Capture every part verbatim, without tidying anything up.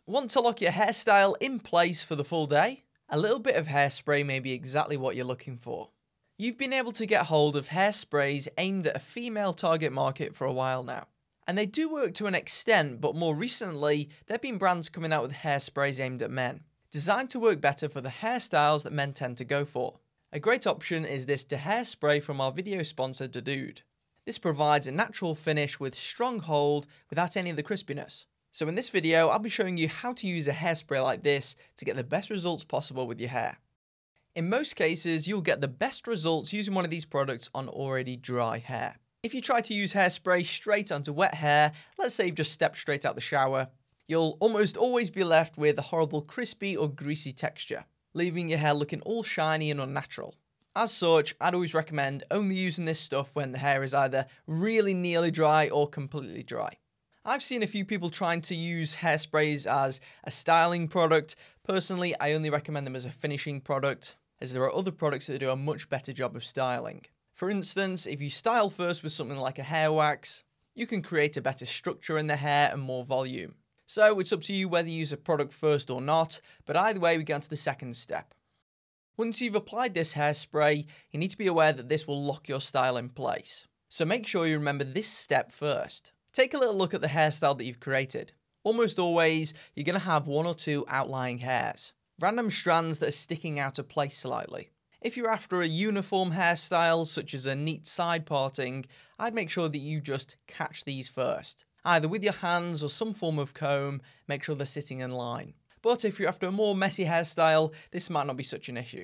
Want to lock your hairstyle in place for the full day? A little bit of hairspray may be exactly what you're looking for. You've been able to get hold of hairsprays aimed at a female target market for a while now. And they do work to an extent, but more recently, there have been brands coming out with hairsprays aimed at men, designed to work better for the hairstyles that men tend to go for. A great option is this hairspray from our video sponsor, Dude. This provides a natural finish with strong hold without any of the crispiness. So in this video, I'll be showing you how to use a hairspray like this to get the best results possible with your hair. In most cases, you'll get the best results using one of these products on already dry hair. If you try to use hairspray straight onto wet hair, let's say you've just stepped straight out the shower, you'll almost always be left with a horrible crispy or greasy texture, leaving your hair looking all shiny and unnatural. As such, I'd always recommend only using this stuff when the hair is either really nearly dry or completely dry. I've seen a few people trying to use hairsprays as a styling product. Personally, I only recommend them as a finishing product, as there are other products that do a much better job of styling. For instance, if you style first with something like a hair wax, you can create a better structure in the hair and more volume. So it's up to you whether you use a product first or not, but either way we get on to the second step. Once you've applied this hairspray, you need to be aware that this will lock your style in place. So make sure you remember this step first. Take a little look at the hairstyle that you've created. Almost always, you're going to have one or two outlying hairs, random strands that are sticking out of place slightly. If you're after a uniform hairstyle, such as a neat side parting, I'd make sure that you just catch these first. Either with your hands or some form of comb, make sure they're sitting in line. But if you're after a more messy hairstyle, this might not be such an issue.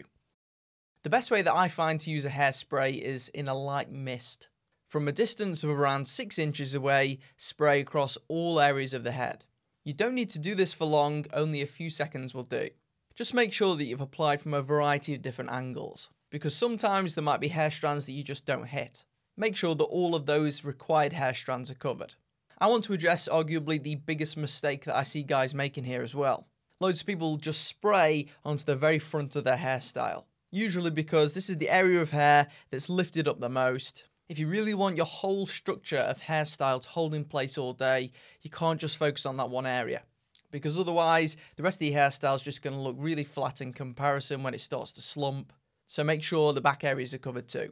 The best way that I find to use a hairspray is in a light mist. From a distance of around six inches away, spray across all areas of the head. You don't need to do this for long, only a few seconds will do. Just make sure that you've applied from a variety of different angles, because sometimes there might be hair strands that you just don't hit. Make sure that all of those required hair strands are covered. I want to address arguably the biggest mistake that I see guys making here as well. Loads of people just spray onto the very front of their hairstyle, usually because this is the area of hair that's lifted up the most. If you really want your whole structure of hairstyle to hold in place all day, you can't just focus on that one area, because otherwise the rest of your hairstyle is just going to look really flat in comparison when it starts to slump. So make sure the back areas are covered too.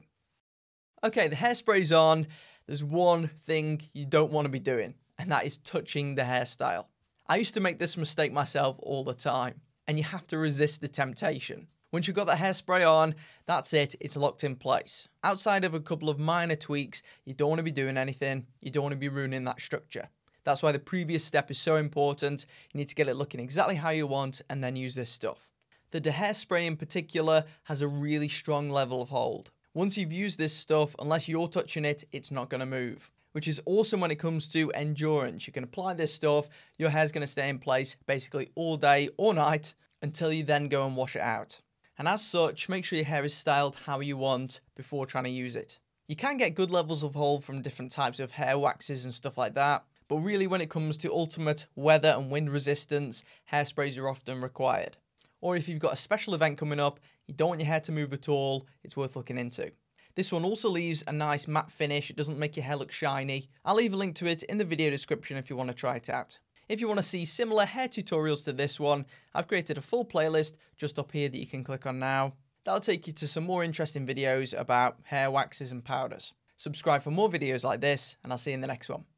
Okay, the hairspray's on. There's one thing you don't want to be doing, and that is touching the hairstyle. I used to make this mistake myself all the time, and you have to resist the temptation. Once you've got that hairspray on, that's it, it's locked in place. Outside of a couple of minor tweaks, you don't want to be doing anything, you don't want to be ruining that structure. That's why the previous step is so important. You need to get it looking exactly how you want and then use this stuff. The hairspray in particular has a really strong level of hold. Once you've used this stuff, unless you're touching it, it's not going to move. Which is awesome when it comes to endurance. You can apply this stuff, your hair's going to stay in place basically all day or night until you then go and wash it out. And as such, make sure your hair is styled how you want before trying to use it. You can get good levels of hold from different types of hair waxes and stuff like that, but really when it comes to ultimate weather and wind resistance, hairsprays are often required. Or if you've got a special event coming up, you don't want your hair to move at all, it's worth looking into. This one also leaves a nice matte finish, it doesn't make your hair look shiny. I'll leave a link to it in the video description if you want to try it out. If you want to see similar hair tutorials to this one, I've created a full playlist just up here that you can click on now. That'll take you to some more interesting videos about hair waxes and powders. Subscribe for more videos like this, and I'll see you in the next one.